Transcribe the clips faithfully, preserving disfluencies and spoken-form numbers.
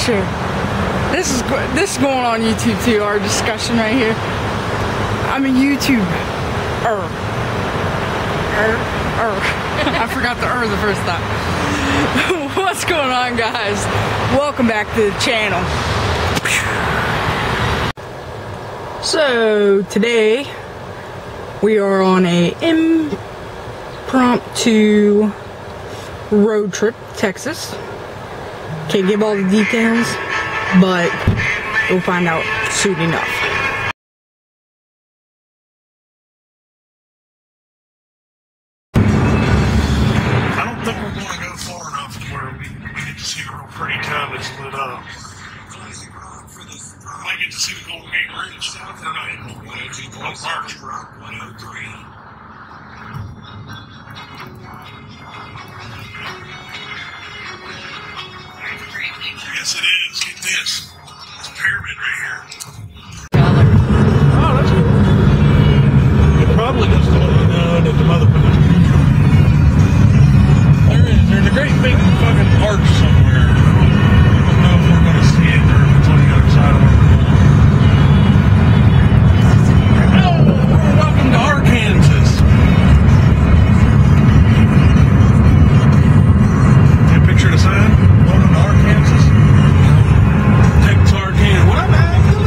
share. This is this is going on YouTube too. Our discussion right here. I'm a YouTuber. Er. Er. Er. I forgot the er the first time. What's going on, guys? Welcome back to the channel. So today we are on a impromptu road trip to Texas. Can't give all the details, but we'll find out soon enough. I don't think we're going to go far enough to where we, we get to see the real pretty town that's lit up. I might get to see the Golden Gate Bridge. Or not, Oak Park. Yes, it is. Get this. It's a pyramid right here. Oh, that's cool. It probably just to let you know that the motherfucker's neutral. There is. There's a great big fucking arch somewhere. I don't know if we're going to see it or if it's on the other side of it. Oh, welcome to Arkansas. Can you picture the sign? Welcome to Arkansas. Texas, Arkansas. What up, man?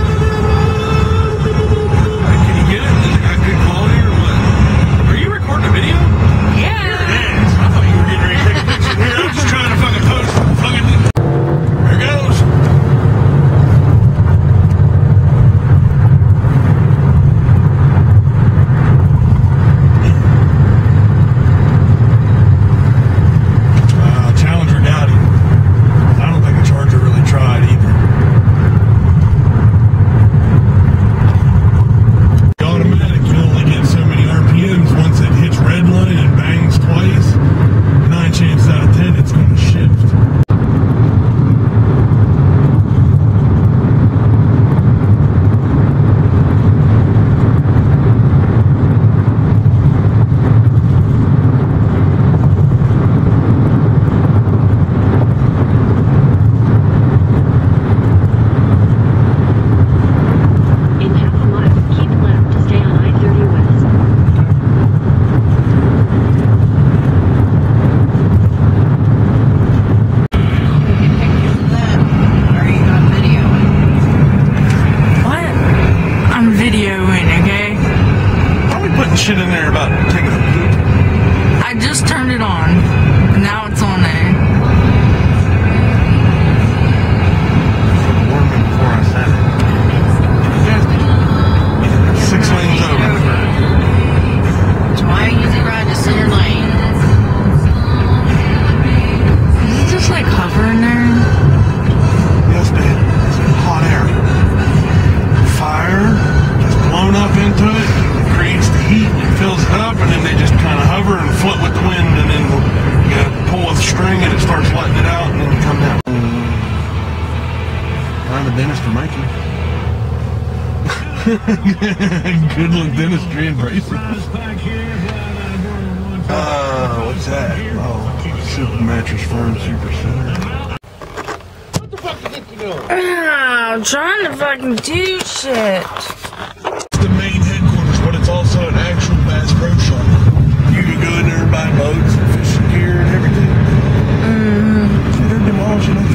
Can you get it? Is it got good quality or what? Are you recording a video? Yeah. Here it is. I thought you were getting ready to take a picture. Here, I'm just trying to fucking post. Fucking. There it goes. Uh, Challenger got him. I don't think a Charger really tried either. The automatic can only get so many R P Ms once it hits red line and bangs twice. Nine chances out of ten it's going to shift. In half a mile, keep left to stay on I thirty west. What? I'm videoing, okay? Why are we putting shit in there about taking a poop? I just turned it on. Now it's on there. Warm it before I said it. Six lanes over. That's why I usually ride the center lane. Is it just like hovering there? Yes, man. It's hot air. Fire gets blown up into it, it creates the heat, and it fills it up, and then they just kind of hover and float with the wind, and then you gotta pull a string and it starts letting it out, and then you come down. I'm a dentist for Mikey. Good little dentistry and braces. Uh, what's that? Oh, Super Mattress Firm Super Center. Ah, I'm trying to fucking do shit. It's the main headquarters, but it's also an actual Bass Pro Shop. You can go in there and buy boats and fishing gear and everything. Mm. They're demolishing them.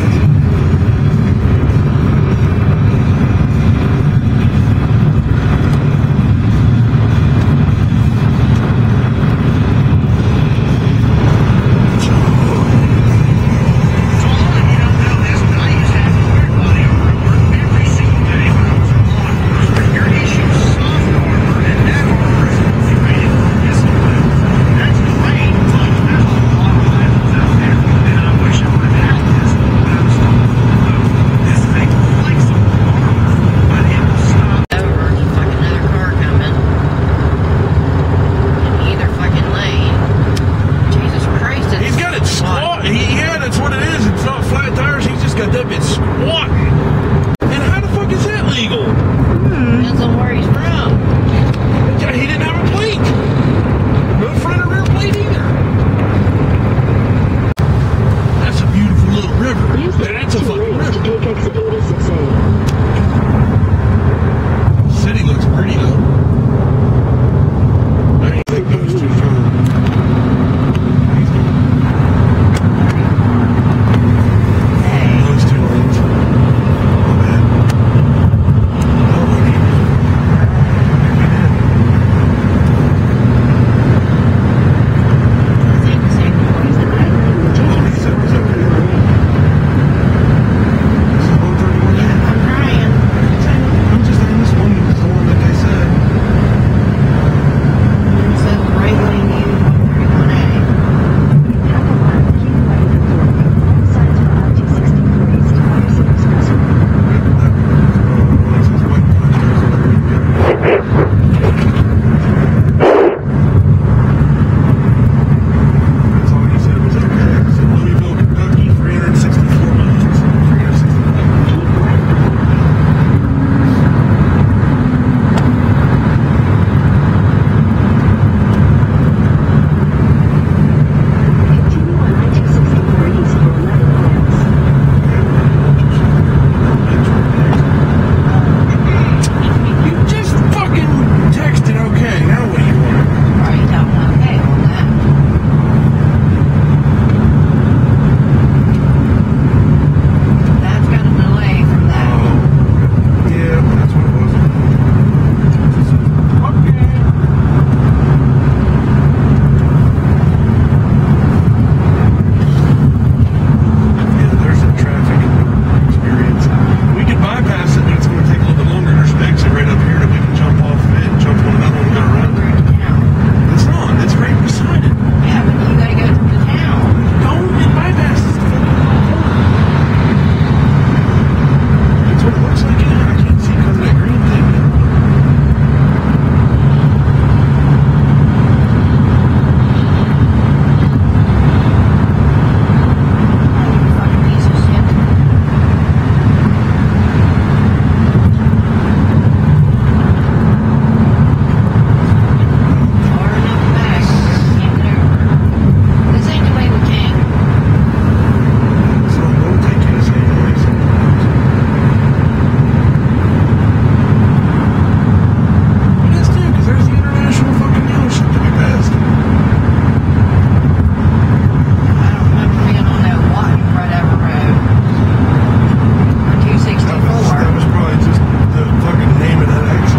looks like it. I can't see because of that green thing. Fucking piece of shit. Far enough back, can't get over. This ain't the way we came. So it won't take you the same way sometimes. It is too, because there's the international fucking dealership to be passed. I don't remember being on that white whatever road. Or two That was, that sixty-four. was probably just the fucking name of that exit.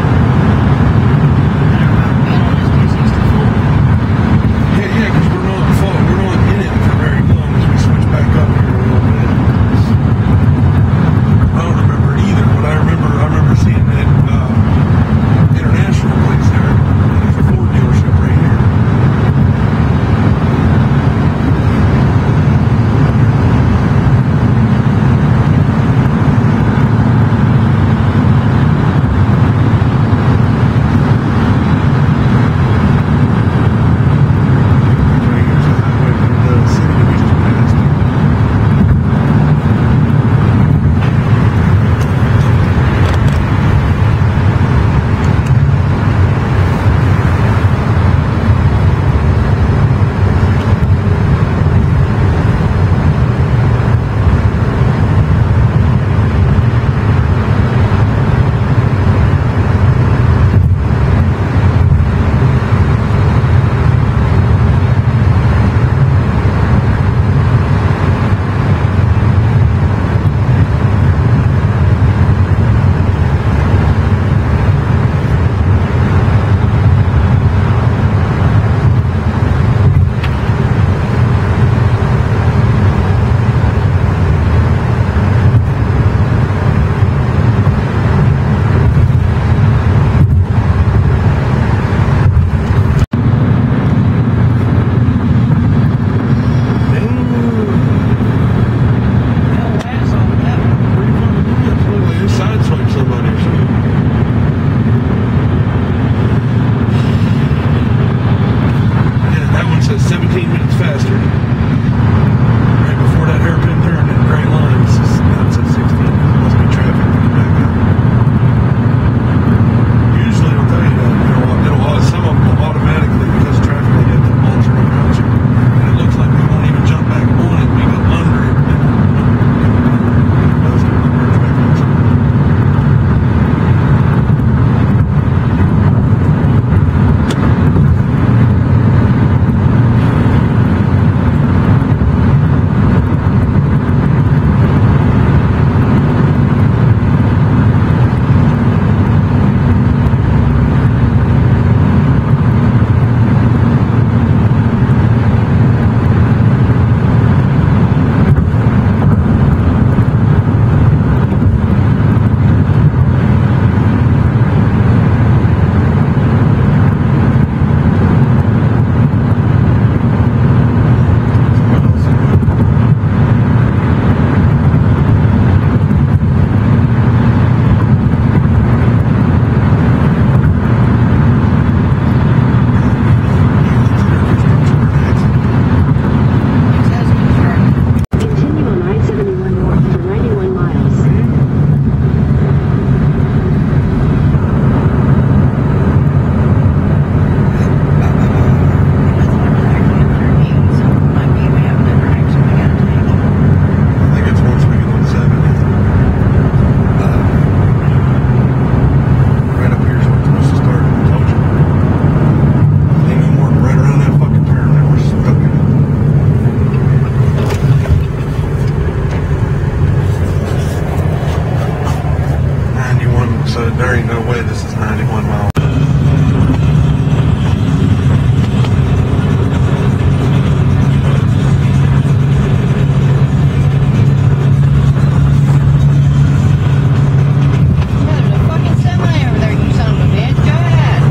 I don't remember being on this two sixty-four. Yeah, yeah, because we're not full, we're not in it for very long as we switch back up here a little bit. I don't remember it either, but I remember I remember seeing that uh, international place there. There's a Ford dealership right here. Right here's the highway from the city that we just passed. seventeen minutes faster. Right before that hairpin turn in gray lines. Now it says sixteen. There must be traffic coming back up. Usually it'll tell you that. It'll, it'll, some of them will automatically, because of traffic, they get the alternate routes. And it looks like we won't even jump back on it. We go under it. And it does it. It merge back into it. Continue on I seventy-one north for ninety-one miles. I think it's once we get on seventy. Uh, right up here is where it's supposed to start. I told you. Ain't no more right around that fucking turn. Now we're stuck in it. ninety-one, so there ain't no way this is ninety-one miles. There's a fucking semi over there, you son of a bitch. Go ahead.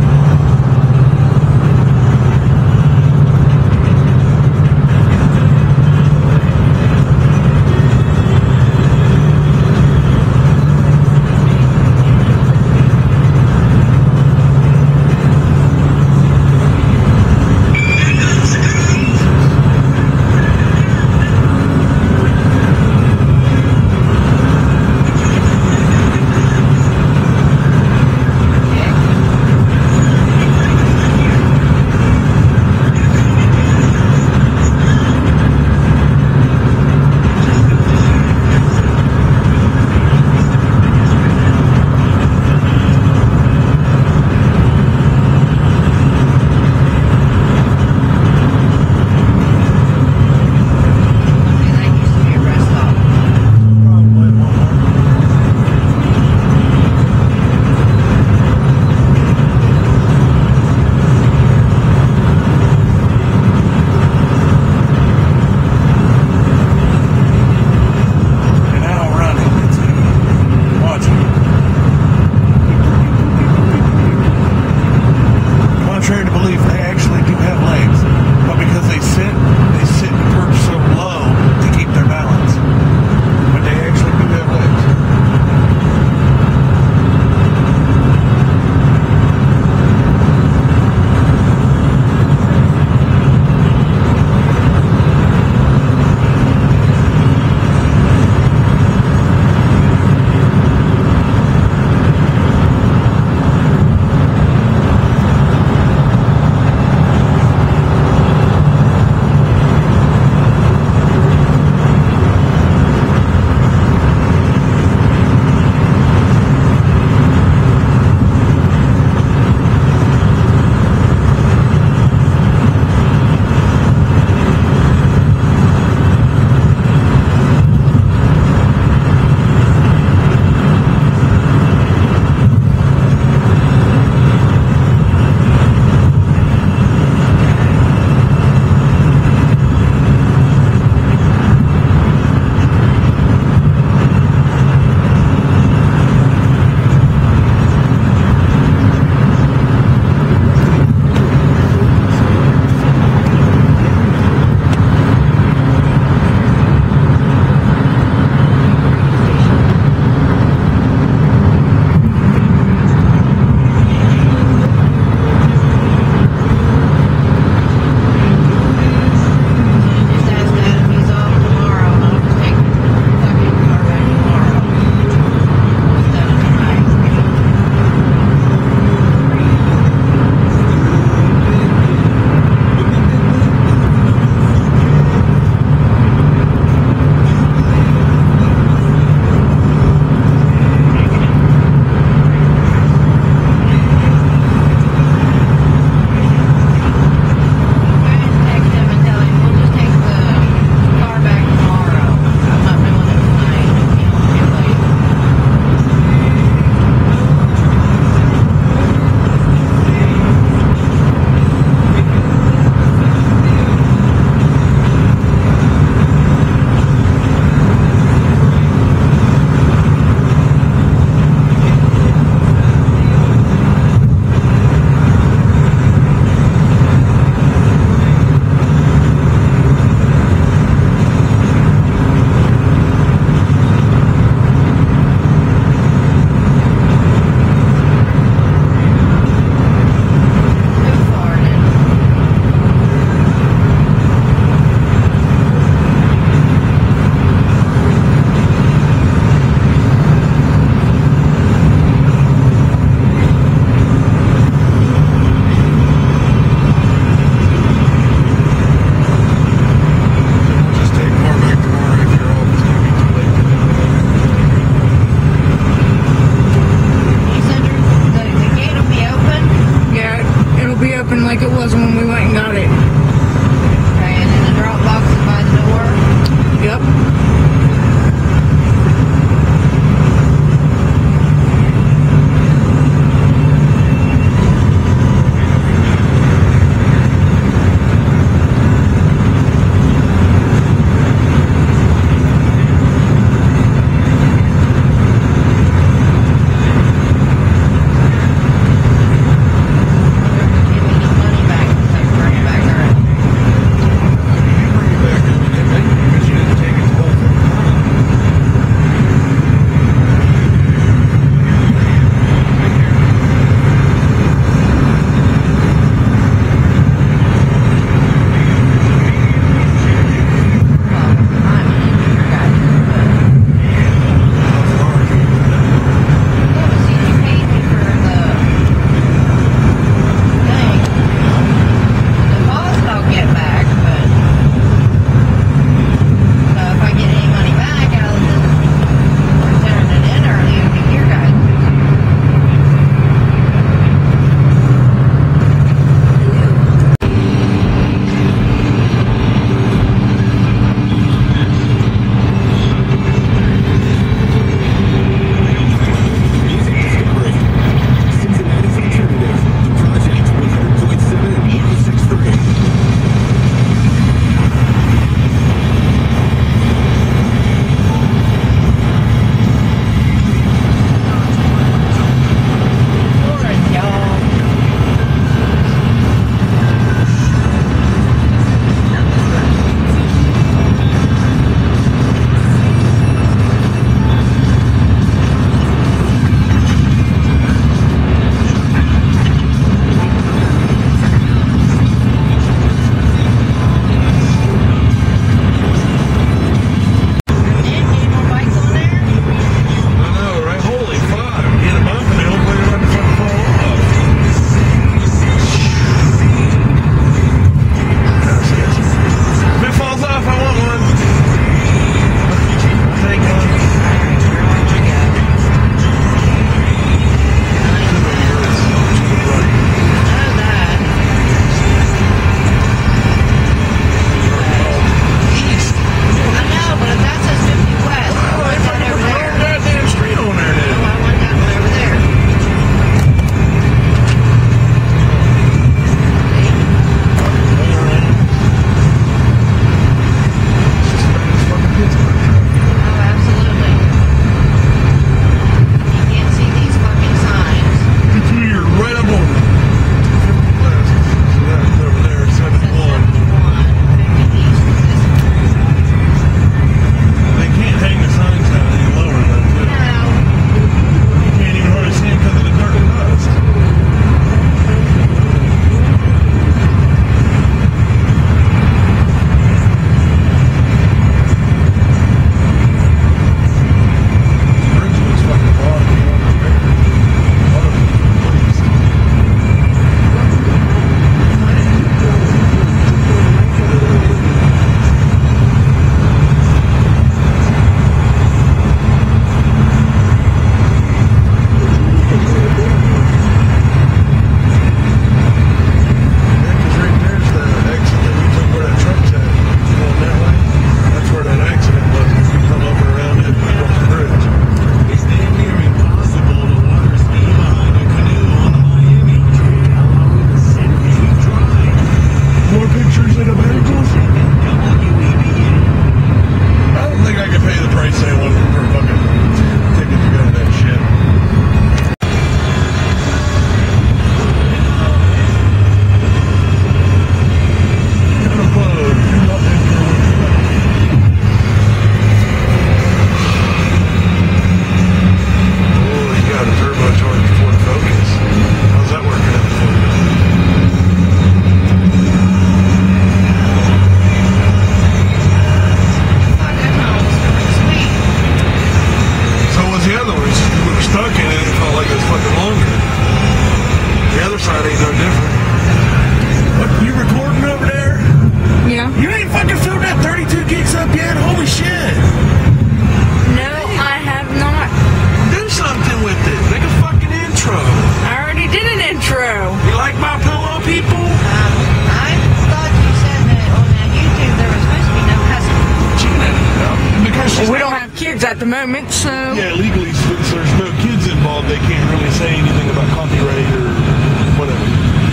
moment, so Yeah, legally, since there's no kids involved, they can't really say anything about copyright or whatever.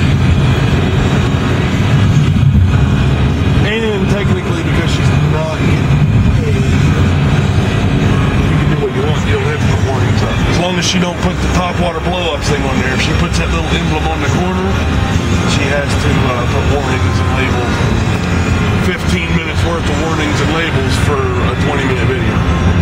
And technically, because she's not getting paid, you can do what you want. You don't have to put warnings up. As long as she don't put the top water blow-up thing on there. If she puts that little emblem on the corner, she has to uh, put warnings and labels. fifteen minutes worth of warnings and labels for a twenty minute video.